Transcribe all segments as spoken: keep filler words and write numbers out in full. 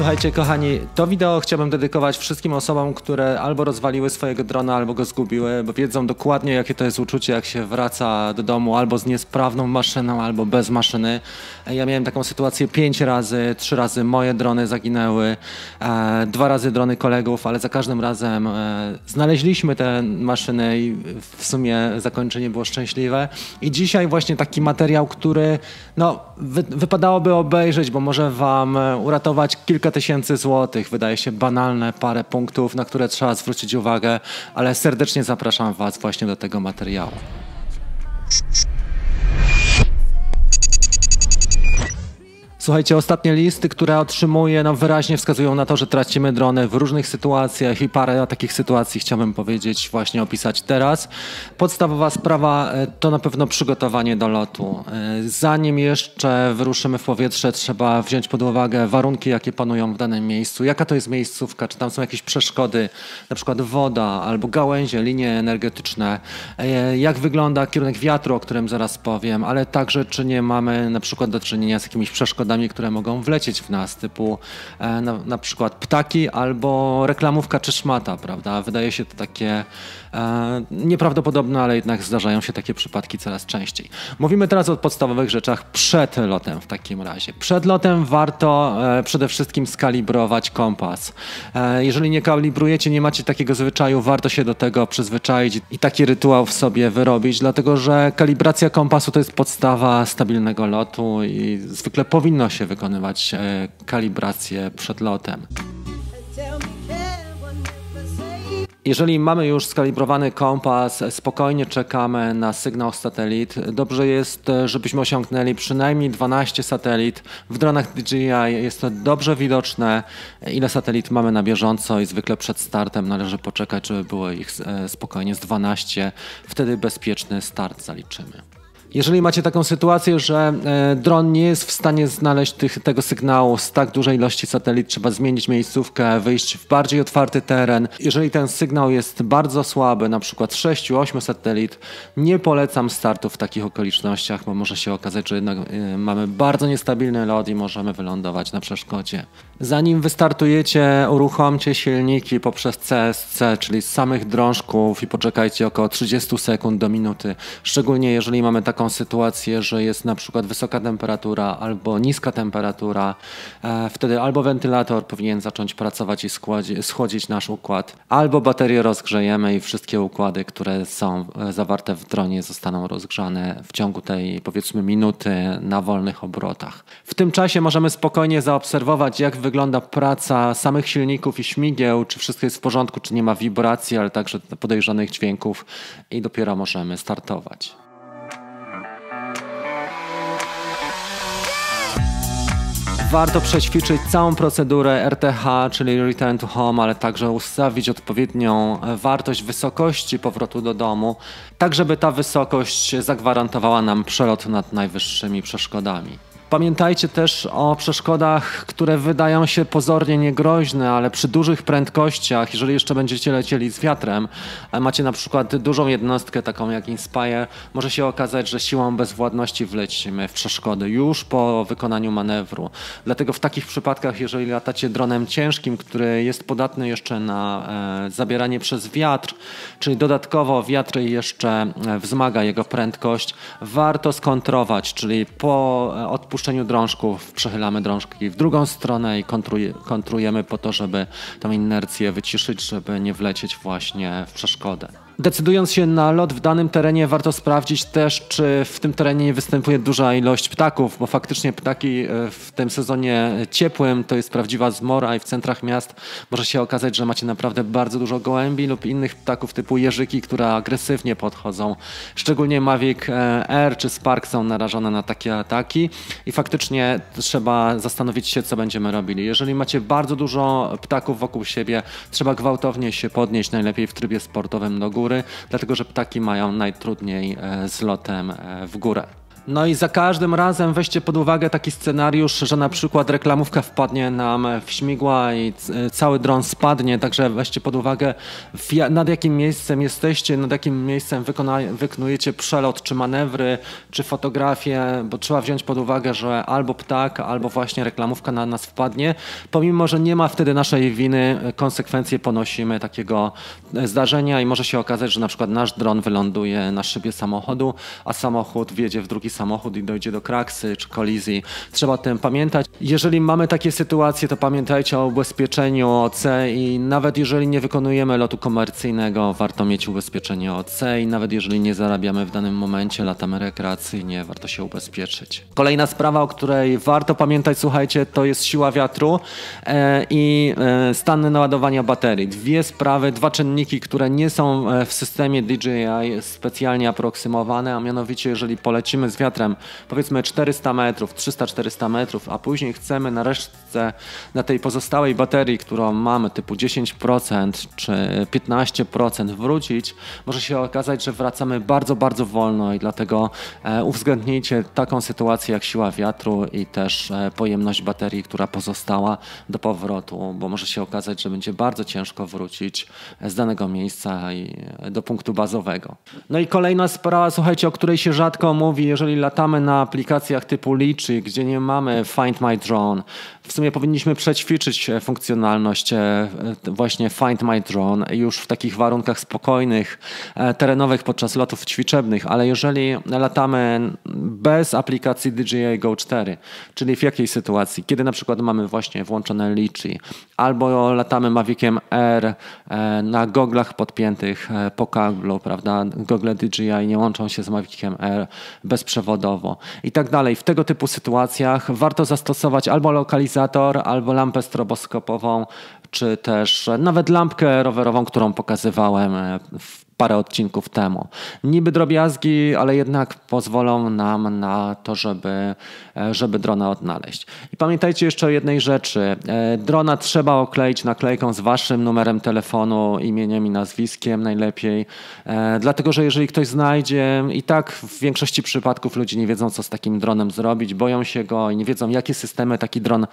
Słuchajcie, kochani, to wideo chciałbym dedykować wszystkim osobom, które albo rozwaliły swojego drona, albo go zgubiły, bo wiedzą dokładnie, jakie to jest uczucie, jak się wraca do domu albo z niesprawną maszyną, albo bez maszyny. Ja miałem taką sytuację pięć razy, trzy razy moje drony zaginęły, e, dwa razy drony kolegów, ale za każdym razem e, znaleźliśmy te maszyny i w sumie zakończenie było szczęśliwe. I dzisiaj właśnie taki materiał, który no, wy, wypadałoby obejrzeć, bo może wam uratować kilka tysięcy złotych. Wydaje się banalne parę punktów, na które trzeba zwrócić uwagę, ale serdecznie zapraszam was właśnie do tego materiału. Słuchajcie, ostatnie listy, które otrzymuję, no wyraźnie wskazują na to, że tracimy drony w różnych sytuacjach i parę takich sytuacji chciałbym powiedzieć, właśnie opisać teraz. Podstawowa sprawa to na pewno przygotowanie do lotu. Zanim jeszcze wyruszymy w powietrze, trzeba wziąć pod uwagę warunki, jakie panują w danym miejscu, jaka to jest miejscówka, czy tam są jakieś przeszkody, na przykład woda albo gałęzie, linie energetyczne, jak wygląda kierunek wiatru, o którym zaraz powiem, ale także czy nie mamy na przykład do czynienia z jakimiś przeszkodami, które mogą wlecieć w nas, typu e, na, na przykład ptaki albo reklamówka czy szmata, prawda? Wydaje się to takie e, nieprawdopodobne, ale jednak zdarzają się takie przypadki coraz częściej. Mówimy teraz o podstawowych rzeczach przed lotem w takim razie. Przed lotem warto e, przede wszystkim skalibrować kompas. E, jeżeli nie kalibrujecie, nie macie takiego zwyczaju, warto się do tego przyzwyczaić i taki rytuał w sobie wyrobić, dlatego że kalibracja kompasu to jest podstawa stabilnego lotu i zwykle powinno się wykonywać e, kalibrację przed lotem. Jeżeli mamy już skalibrowany kompas, spokojnie czekamy na sygnał satelit. Dobrze jest, żebyśmy osiągnęli przynajmniej dwanaście satelit. W dronach D J I jest to dobrze widoczne, ile satelit mamy na bieżąco i zwykle przed startem należy poczekać, żeby było ich spokojnie z dwanaście. Wtedy bezpieczny start zaliczymy. Jeżeli macie taką sytuację, że e, dron nie jest w stanie znaleźć tych, tego sygnału z tak dużej ilości satelit, trzeba zmienić miejscówkę, wyjść w bardziej otwarty teren. Jeżeli ten sygnał jest bardzo słaby, na przykład sześć osiem satelit, nie polecam startu w takich okolicznościach, bo może się okazać, że jednak e, mamy bardzo niestabilny lot i możemy wylądować na przeszkodzie. Zanim wystartujecie, uruchomcie silniki poprzez C S C, czyli z samych drążków i poczekajcie około trzydzieści sekund do minuty. Szczególnie jeżeli mamy taką sytuację, że jest na przykład wysoka temperatura albo niska temperatura, e, wtedy albo wentylator powinien zacząć pracować i schładzi, schłodzić nasz układ, albo baterię rozgrzejemy i wszystkie układy, które są zawarte w dronie, zostaną rozgrzane w ciągu tej, powiedzmy, minuty na wolnych obrotach. W tym czasie możemy spokojnie zaobserwować, jak wygląda praca samych silników i śmigieł, czy wszystko jest w porządku, czy nie ma wibracji, ale także podejrzanych dźwięków i dopiero możemy startować. Warto przećwiczyć całą procedurę R T H, czyli Return to Home, ale także ustawić odpowiednią wartość wysokości powrotu do domu, tak żeby ta wysokość zagwarantowała nam przelot nad najwyższymi przeszkodami. Pamiętajcie też o przeszkodach, które wydają się pozornie niegroźne, ale przy dużych prędkościach, jeżeli jeszcze będziecie lecieli z wiatrem, a macie na przykład dużą jednostkę taką jak Inspire, może się okazać, że siłą bezwładności wlecimy w przeszkody już po wykonaniu manewru. Dlatego w takich przypadkach, jeżeli latacie dronem ciężkim, który jest podatny jeszcze na e, zabieranie przez wiatr, czyli dodatkowo wiatr jeszcze wzmaga jego prędkość, warto skontrować, czyli po odpuszczeniu drążków przechylamy drążki w drugą stronę i kontrujemy po to, żeby tą inercję wyciszyć, żeby nie wlecieć właśnie w przeszkodę. Decydując się na lot w danym terenie, warto sprawdzić też, czy w tym terenie nie występuje duża ilość ptaków, bo faktycznie ptaki w tym sezonie ciepłym to jest prawdziwa zmora i w centrach miast może się okazać, że macie naprawdę bardzo dużo gołębi lub innych ptaków typu jeżyki, które agresywnie podchodzą. Szczególnie Mavic Air czy Spark są narażone na takie ataki i faktycznie trzeba zastanowić się, co będziemy robili. Jeżeli macie bardzo dużo ptaków wokół siebie, trzeba gwałtownie się podnieść, najlepiej w trybie sportowym do góry, dlatego że ptaki mają najtrudniej z lotem w górę. No i za każdym razem weźcie pod uwagę taki scenariusz, że na przykład reklamówka wpadnie nam w śmigła i cały dron spadnie, także weźcie pod uwagę, nad jakim miejscem jesteście, nad jakim miejscem wykona- wykonujecie przelot, czy manewry, czy fotografię, bo trzeba wziąć pod uwagę, że albo ptak, albo właśnie reklamówka na nas wpadnie. Pomimo, że nie ma wtedy naszej winy, konsekwencje ponosimy takiego zdarzenia i może się okazać, że na przykład nasz dron wyląduje na szybie samochodu, a samochód wjedzie w drugi samochód i dojdzie do kraksy czy kolizji. Trzeba o tym pamiętać. Jeżeli mamy takie sytuacje, to pamiętajcie o ubezpieczeniu O C i nawet jeżeli nie wykonujemy lotu komercyjnego, warto mieć ubezpieczenie O C i nawet jeżeli nie zarabiamy w danym momencie, latamy rekreacyjnie, warto się ubezpieczyć. Kolejna sprawa, o której warto pamiętać, słuchajcie, to jest siła wiatru e, i e, stan naładowania baterii. Dwie sprawy, dwa czynniki, które nie są w systemie D J I specjalnie aproksymowane, a mianowicie jeżeli polecimy z wiatrem powiedzmy czterysta metrów, trzysta czterysta metrów, a później chcemy na resztce, na tej pozostałej baterii, którą mamy typu dziesięć procent czy piętnaście procent wrócić, może się okazać, że wracamy bardzo, bardzo wolno i dlatego e, uwzględnijcie taką sytuację jak siła wiatru i też e, pojemność baterii, która pozostała do powrotu, bo może się okazać, że będzie bardzo ciężko wrócić z danego miejsca i do punktu bazowego. No i kolejna sprawa, słuchajcie, o której się rzadko mówi, jeżeli latamy na aplikacjach typu Litchi, gdzie nie mamy Find My Drone. W sumie powinniśmy przećwiczyć funkcjonalność właśnie Find My Drone już w takich warunkach spokojnych, terenowych podczas lotów ćwiczebnych, ale jeżeli latamy bez aplikacji D J I Go cztery, czyli w jakiej sytuacji? Kiedy na przykład mamy właśnie włączone Litchi, albo latamy Maviciem Air na goglach podpiętych po kablu, prawda? Gogle D J I nie łączą się z Maviciem Air bezprzewodowo i tak dalej. W tego typu sytuacjach warto zastosować albo lokalizator, albo lampę stroboskopową, czy też nawet lampkę rowerową, którą pokazywałem w parę odcinków temu. Niby drobiazgi, ale jednak pozwolą nam na to, żeby, żeby drona odnaleźć. I pamiętajcie jeszcze o jednej rzeczy. Drona trzeba okleić naklejką z waszym numerem telefonu, imieniem i nazwiskiem najlepiej. Dlatego, że jeżeli ktoś znajdzie, i tak w większości przypadków ludzie nie wiedzą, co z takim dronem zrobić, boją się go i nie wiedzą, jakie systemy taki dron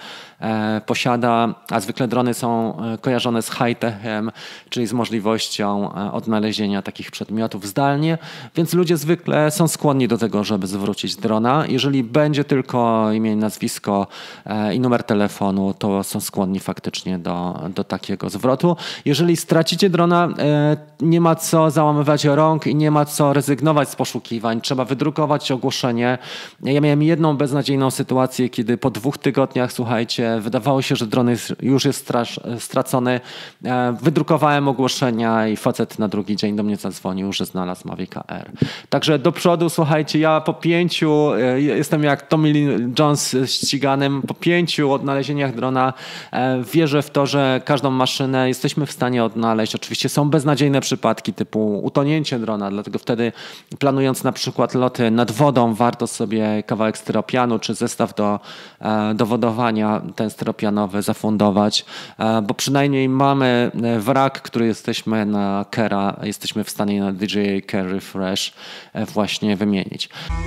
posiada, a zwykle drony są kojarzone z high-techem, czyli z możliwością odnalezienia takich przedmiotów zdalnie, więc ludzie zwykle są skłonni do tego, żeby zwrócić drona. Jeżeli będzie tylko imię, nazwisko i numer telefonu, to są skłonni faktycznie do, do takiego zwrotu. Jeżeli stracicie drona, nie ma co załamywać rąk i nie ma co rezygnować z poszukiwań. Trzeba wydrukować ogłoszenie. Ja miałem jedną beznadziejną sytuację, kiedy po dwóch tygodniach, słuchajcie, wydawało się, że dron jest, już jest strasz, stracony. Wydrukowałem ogłoszenia i facet na drugi dzień do mnie zadzwonił, że znalazł Mavica Air. Także do przodu, słuchajcie, ja po pięciu, jestem jak Tommy Lee Jones ściganym, po pięciu odnalezieniach drona wierzę w to, że każdą maszynę jesteśmy w stanie odnaleźć. Oczywiście są beznadziejne przypadki typu utonięcie drona, dlatego wtedy planując na przykład loty nad wodą, warto sobie kawałek styropianu czy zestaw do, do wodowania, ten styropianowy zafundować, bo przynajmniej mamy wrak, który jesteśmy na Kera, jesteśmy w stanie na D J I Care Refresh właśnie wymienić.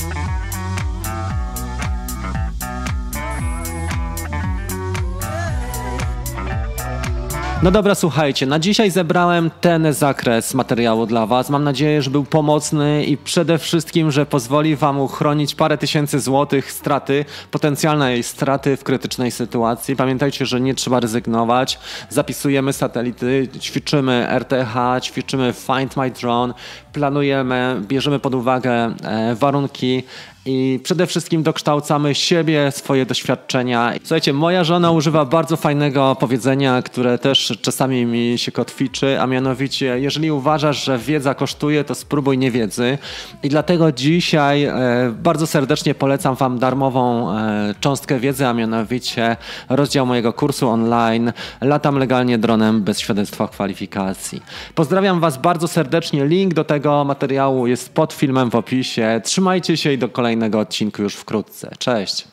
No dobra, słuchajcie, na dzisiaj zebrałem ten zakres materiału dla was. Mam nadzieję, że był pomocny i przede wszystkim, że pozwoli wam uchronić parę tysięcy złotych straty, potencjalnej straty w krytycznej sytuacji. Pamiętajcie, że nie trzeba rezygnować. Zapisujemy satelity, ćwiczymy R T H, ćwiczymy Find My Drone, planujemy, bierzemy pod uwagę warunki i przede wszystkim dokształcamy siebie, swoje doświadczenia. Słuchajcie, moja żona używa bardzo fajnego powiedzenia, które też czasami mi się kotwiczy, a mianowicie, jeżeli uważasz, że wiedza kosztuje, to spróbuj niewiedzy. I dlatego dzisiaj e, bardzo serdecznie polecam wam darmową e, cząstkę wiedzy, a mianowicie rozdział mojego kursu online Latam legalnie dronem bez świadectwa kwalifikacji. Pozdrawiam was bardzo serdecznie. Link do tego materiału jest pod filmem w opisie. Trzymajcie się i do kolejnego odcinku już wkrótce. Cześć!